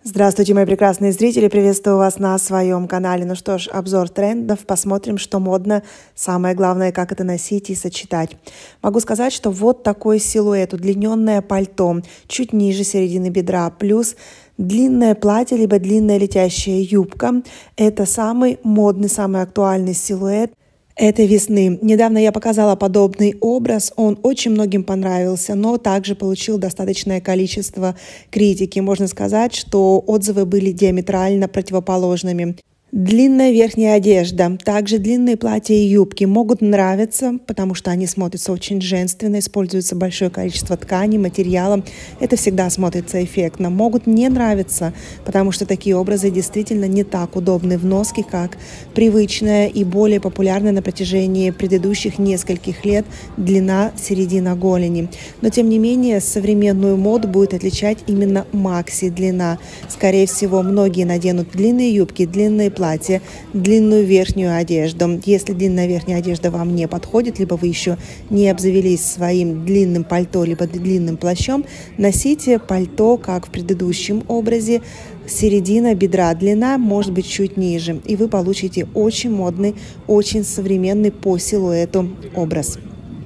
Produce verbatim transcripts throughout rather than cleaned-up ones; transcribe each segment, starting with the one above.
Здравствуйте, мои прекрасные зрители, приветствую вас на своем канале. Ну что ж, обзор трендов, посмотрим, что модно, самое главное, как это носить и сочетать. Могу сказать, что вот такой силуэт, удлиненное пальто, чуть ниже середины бедра, плюс длинное платье, либо длинная летящая юбка. Это самый модный, самый актуальный силуэт этой весны. Недавно я показала подобный образ, он очень многим понравился, но также получил достаточное количество критики. Можно сказать, что отзывы были диаметрально противоположными. Длинная верхняя одежда, также длинные платья и юбки могут нравиться, потому что они смотрятся очень женственно, используется большое количество тканей, материала. Это всегда смотрится эффектно. Могут не нравиться, потому что такие образы действительно не так удобны в носке, как привычная и более популярная на протяжении предыдущих нескольких лет длина середина голени. Но тем не менее современную моду будет отличать именно макси-длина. Скорее всего, многие наденут длинные юбки, длинные платье, длинную верхнюю одежду. Если длинная верхняя одежда вам не подходит, либо вы еще не обзавелись своим длинным пальто, либо длинным плащом, носите пальто, как в предыдущем образе. Середина бедра, длина может быть чуть ниже, и вы получите очень модный, очень современный по силуэту образ.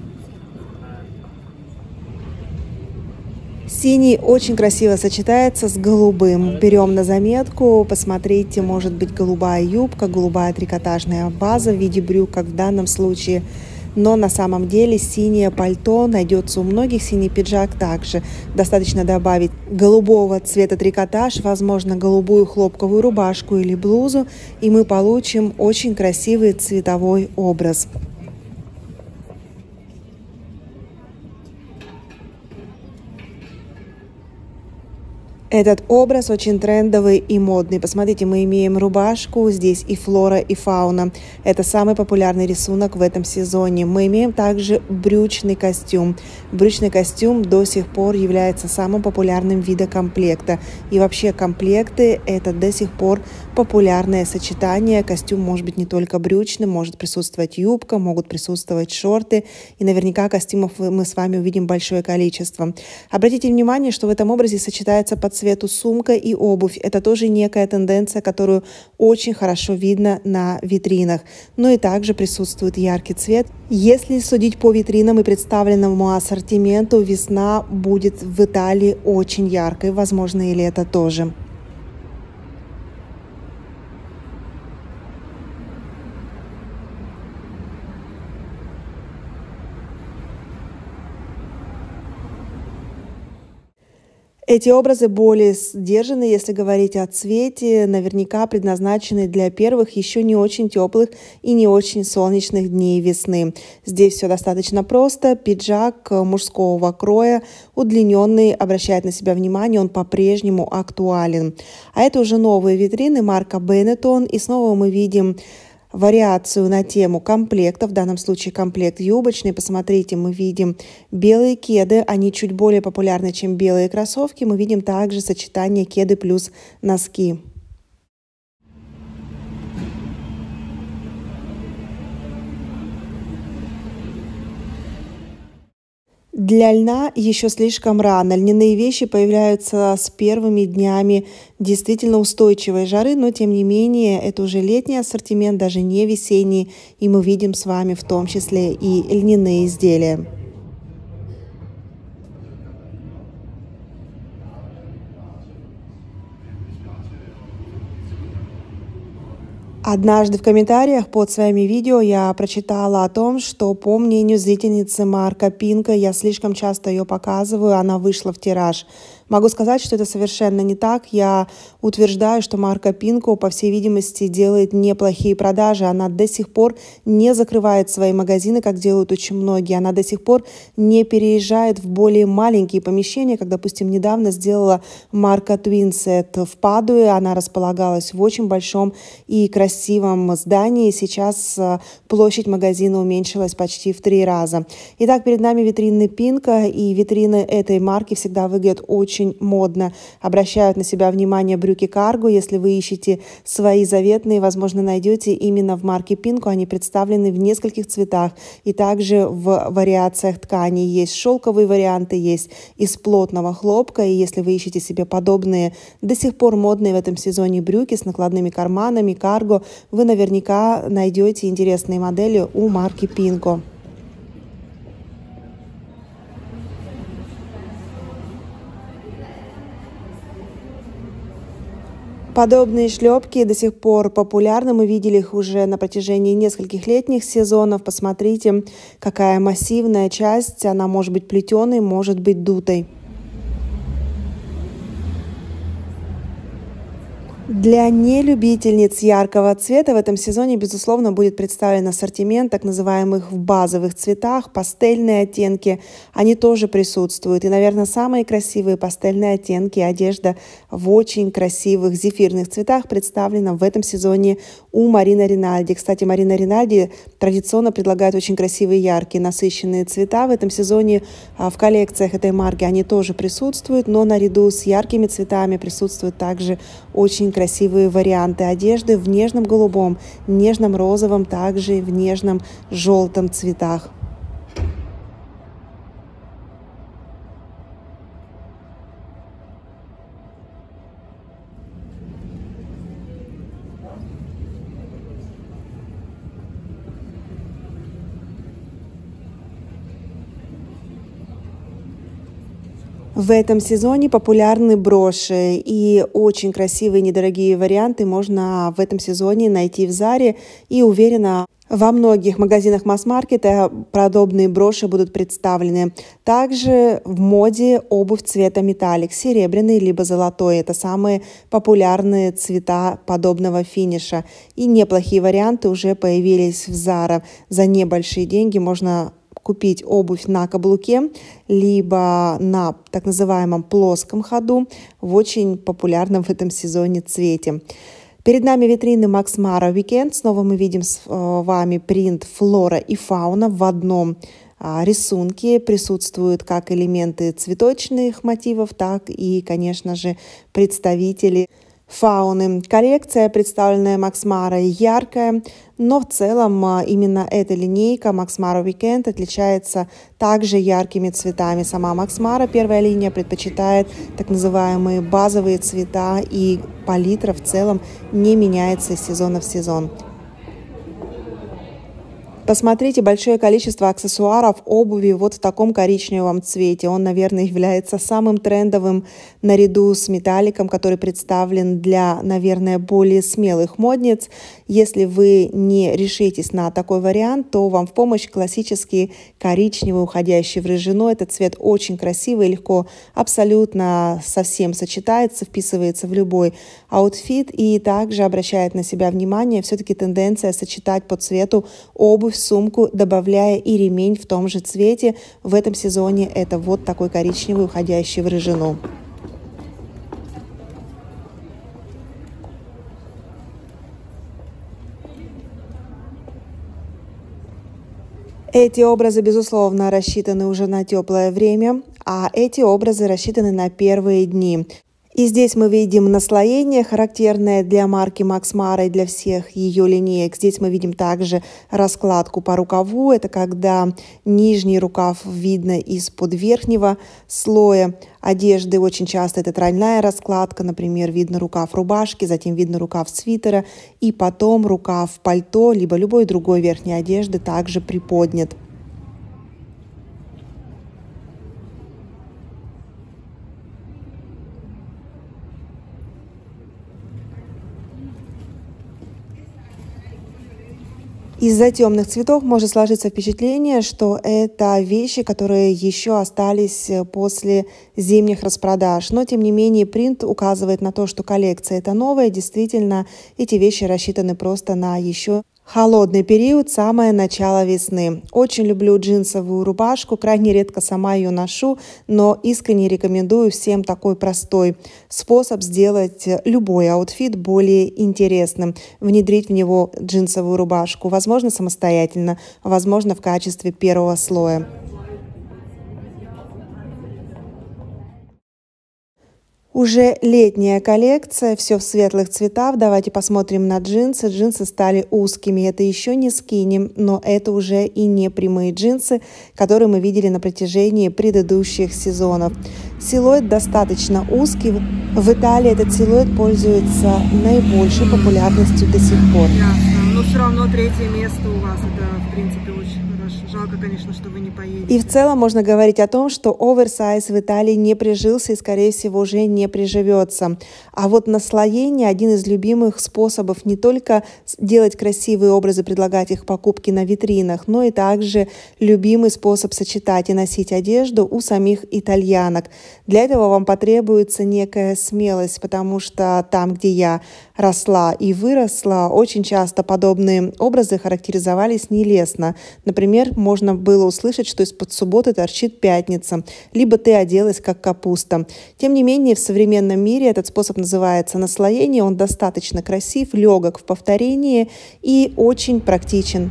Синий очень красиво сочетается с голубым. Берем на заметку, посмотрите, может быть голубая юбка, голубая трикотажная база в виде брюк, как в данном случае. Но на самом деле синее пальто найдется у многих, синий пиджак также. Достаточно добавить голубого цвета трикотаж, возможно, голубую хлопковую рубашку или блузу, и мы получим очень красивый цветовой образ. Этот образ очень трендовый и модный. Посмотрите, мы имеем рубашку, здесь и флора, и фауна. Это самый популярный рисунок в этом сезоне. Мы имеем также брючный костюм. Брючный костюм до сих пор является самым популярным видом комплекта. И вообще комплекты – это до сих пор популярное сочетание. Костюм может быть не только брючным, может присутствовать юбка, могут присутствовать шорты. И наверняка костюмов мы с вами увидим большое количество. Обратите внимание, что в этом образе сочетается по цвету сумка и обувь. Это тоже некая тенденция, которую очень хорошо видно на витринах. Но и также присутствует яркий цвет. Если судить по витринам и представленному ассортименту, весна будет в Италии очень яркой, возможно, и лето тоже. Эти образы более сдержанные, если говорить о цвете, наверняка предназначены для первых еще не очень теплых и не очень солнечных дней весны. Здесь все достаточно просто. Пиджак мужского кроя, удлиненный, обращает на себя внимание, он по-прежнему актуален. А это уже новые витрины марка Benetton, и снова мы видим вариацию на тему комплекта, в данном случае комплект юбочный. Посмотрите, мы видим белые кеды, они чуть более популярны, чем белые кроссовки. Мы видим также сочетание кеды плюс носки. Для льна еще слишком рано. Льняные вещи появляются с первыми днями действительно устойчивой жары, но тем не менее это уже летний ассортимент, даже не весенний, и мы видим с вами в том числе и льняные изделия. Однажды в комментариях под своими видео я прочитала о том, что, по мнению зрительницы марка Пинка, я слишком часто ее показываю, она вышла в тираж. Могу сказать, что это совершенно не так. Я утверждаю, что марка Пинко, по всей видимости, делает неплохие продажи. Она до сих пор не закрывает свои магазины, как делают очень многие. Она до сих пор не переезжает в более маленькие помещения, как, допустим, недавно сделала марка Twinset в Падуе. Она располагалась в очень большом и красивом здании. Сейчас площадь магазина уменьшилась почти в три раза. Итак, перед нами витрины Пинко, и витрины этой марки всегда выглядят очень очень модно. Обращают на себя внимание брюки карго. Если вы ищете свои заветные, возможно, найдете именно в марке Pinko. Они представлены в нескольких цветах и также в вариациях тканей. Есть шелковые варианты, есть из плотного хлопка. И если вы ищете себе подобные, до сих пор модные в этом сезоне брюки с накладными карманами, карго, вы наверняка найдете интересные модели у марки Pinko. Подобные шлепки до сих пор популярны. Мы видели их уже на протяжении нескольких летних сезонов. Посмотрите, какая массивная часть. Она может быть плетеной, может быть дутой. Для нелюбительниц яркого цвета в этом сезоне, безусловно, будет представлен ассортимент так называемых в базовых цветах, пастельные оттенки. Они тоже присутствуют. И, наверное, самые красивые пастельные оттенки, одежда в очень красивых зефирных цветах представлена в этом сезоне у Марина Ринальди. Кстати, Марина Ринальди традиционно предлагает очень красивые, яркие, насыщенные цвета. В этом сезоне в коллекциях этой марки они тоже присутствуют, но наряду с яркими цветами присутствуют также очень красивые красивые варианты одежды в нежном голубом, нежном розовом, также в нежном желтом цветах. В этом сезоне популярны броши, и очень красивые недорогие варианты можно в этом сезоне найти в Заре, и уверена, во многих магазинах масс-маркета подобные броши будут представлены. Также в моде обувь цвета металлик, серебряный либо золотой. Это самые популярные цвета подобного финиша. И неплохие варианты уже появились в Zara. За небольшие деньги можно купить обувь на каблуке, либо на так называемом плоском ходу в очень популярном в этом сезоне цвете. Перед нами витрины Max Mara Weekend. Снова мы видим с вами принт флора и фауна в одном рисунке. Присутствуют как элементы цветочных мотивов, так и, конечно же, представители фауны. Коллекция, представленная Max Mara, яркая, но в целом именно эта линейка Max Mara Weekend отличается также яркими цветами. Сама Max Mara, первая линия, предпочитает так называемые базовые цвета, и палитра в целом не меняется из сезона в сезон. Посмотрите, большое количество аксессуаров, обуви вот в таком коричневом цвете. Он, наверное, является самым трендовым наряду с металликом, который представлен для, наверное, более смелых модниц. Если вы не решитесь на такой вариант, то вам в помощь классический коричневый, уходящий в рыжину. Этот цвет очень красивый, легко абсолютно совсем сочетается, вписывается в любой аутфит и также обращает на себя внимание все-таки тенденция сочетать по цвету обувь, сумку, добавляя и ремень в том же цвете. В этом сезоне это вот такой коричневый, уходящий в рыжину. Эти образы, безусловно, рассчитаны уже на теплое время, а эти образы рассчитаны на первые дни. И здесь мы видим наслоение, характерное для марки Max Mara и для всех ее линеек. Здесь мы видим также раскладку по рукаву. Это когда нижний рукав видно из-под верхнего слоя одежды. Очень часто это тройная раскладка. Например, видно рукав рубашки, затем видно рукав свитера, и потом рукав пальто, либо любой другой верхней одежды также приподнят. Из-за темных цветов может сложиться впечатление, что это вещи, которые еще остались после зимних распродаж. Но, тем не менее, принт указывает на то, что коллекция это новая. Действительно, эти вещи рассчитаны просто на еще холодный период, самое начало весны. Очень люблю джинсовую рубашку, крайне редко сама ее ношу, но искренне рекомендую всем такой простой способ сделать любой аутфит более интересным. Внедрить в него джинсовую рубашку, возможно, самостоятельно, возможно, в качестве первого слоя. Уже летняя коллекция, все в светлых цветах. Давайте посмотрим на джинсы. Джинсы стали узкими. Это еще не скини, но это уже и не прямые джинсы, которые мы видели на протяжении предыдущих сезонов. Силуэт достаточно узкий. В Италии этот силуэт пользуется наибольшей популярностью до сих пор. Ясно. Но все равно третье место у вас. Это, в принципе, очень хорошо. Жалко, конечно, что вы не поедете. И в целом можно говорить о том, что оверсайз в Италии не прижился и, скорее всего, уже не приживется. А вот наслоение – один из любимых способов не только делать красивые образы, предлагать их покупки на витринах, но и также любимый способ сочетать и носить одежду у самих итальянок. Для этого вам потребуется некая смелость, потому что там, где я росла и выросла, очень часто подобные образы характеризовались нелестно. Например, можно было услышать, что из-под субботы торчит пятница, либо ты оделась как капуста. Тем не менее, в современном мире этот способ называется наслоение, он достаточно красив, легок в повторении и очень практичен.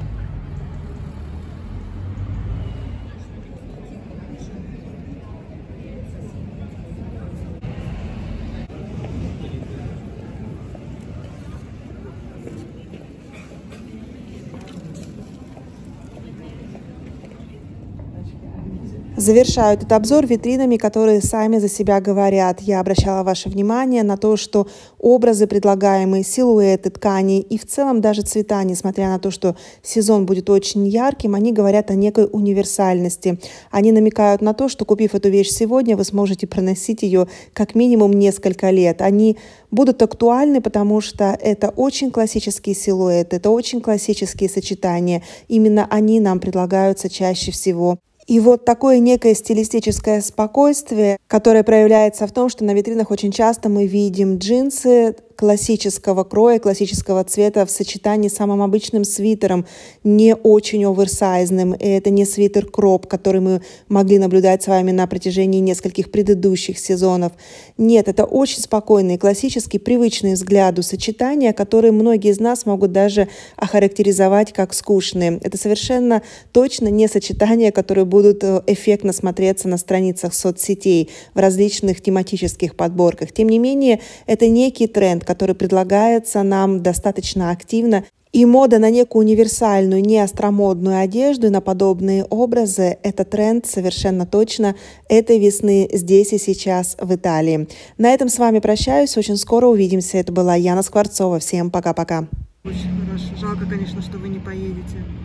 Завершаю этот обзор витринами, которые сами за себя говорят. Я обращала ваше внимание на то, что образы, предлагаемые, силуэты, ткани и в целом даже цвета, несмотря на то, что сезон будет очень ярким, они говорят о некой универсальности. Они намекают на то, что, купив эту вещь сегодня, вы сможете проносить ее как минимум несколько лет. Они будут актуальны, потому что это очень классический силуэт, это очень классические сочетания. Именно они нам предлагаются чаще всего. И вот такое некое стилистическое спокойствие, которое проявляется в том, что на витринах очень часто мы видим джинсы классического кроя, классического цвета в сочетании с самым обычным свитером, не очень оверсайзным. И это не свитер кроп, который мы могли наблюдать с вами на протяжении нескольких предыдущих сезонов. Нет, это очень спокойные, классические, привычные взгляду сочетания, которые многие из нас могут даже охарактеризовать как скучные. Это совершенно точно не сочетания, которые будут эффектно смотреться на страницах соцсетей в различных тематических подборках. Тем не менее, это некий тренд, который предлагается нам достаточно активно. И мода на некую универсальную, не остромодную одежду и на подобные образы – это тренд совершенно точно этой весны здесь и сейчас в Италии. На этом с вами прощаюсь. Очень скоро увидимся. Это была Яна Скворцова. Всем пока-пока. Очень хорошо. Жалко, конечно, что вы не поедете.